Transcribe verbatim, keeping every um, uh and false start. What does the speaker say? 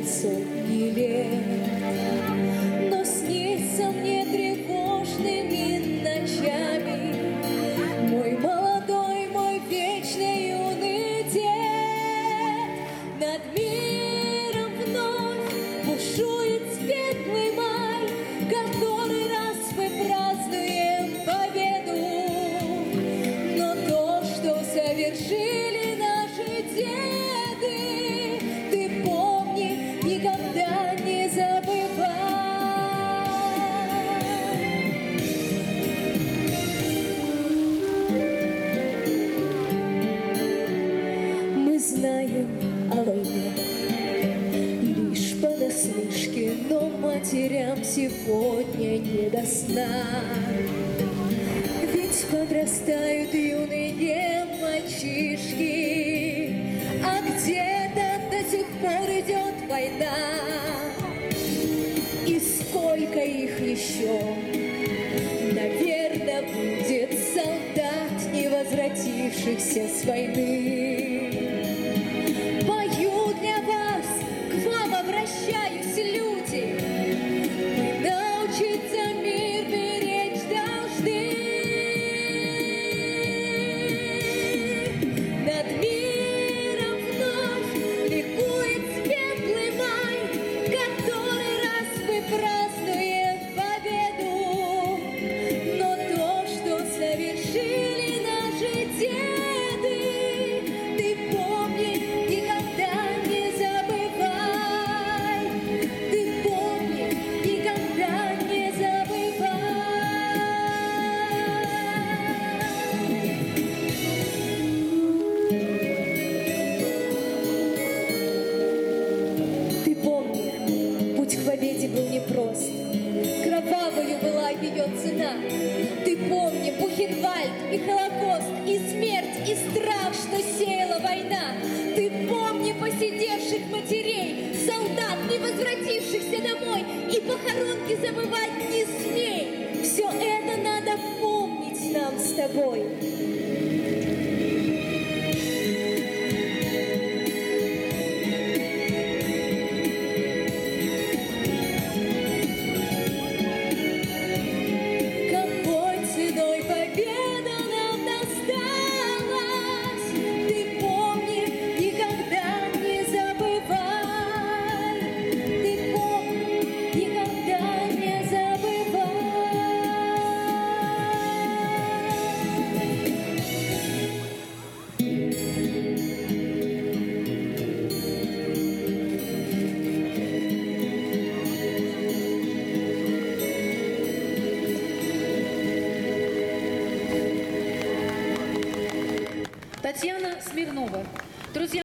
сотни лет. Но снится мне тревожными ночами мой молодой, мой вечный юный дед. Над миром вновь бушует светлый май, который раз мы празднуем победу. Но то, что совершили наши деды, ты помни, никогда не забывай. Мы знаем о войне лишь понаслышке, но матерям сегодня не до сна. Ведь подрастают юные мальчишки, а где-то до сих пор идет война. И сколько их еще, наверное, будет солдат, не возвратившихся с войны. Пою для вас, к вам обращаюсь, люди, мы научиться мир беречь должны. Над миром вновь ликует светлый май, который раз мы празднуем победу. Но то, что совершили наши деды, ты помни, никогда не забывай. Ты помни, никогда не забывай. Ты помни, путь к победе был непрост, кровавою была ее цена. Ты помни Бухенвальд и Холокост, и смерть, и страх, что сеяла война. Ты помни посидевших матерей, солдат, не возвратившихся домой, и похоронки забывать не смей. Все это надо помнить нам с тобой. Татьяна Смирнова. Друзья,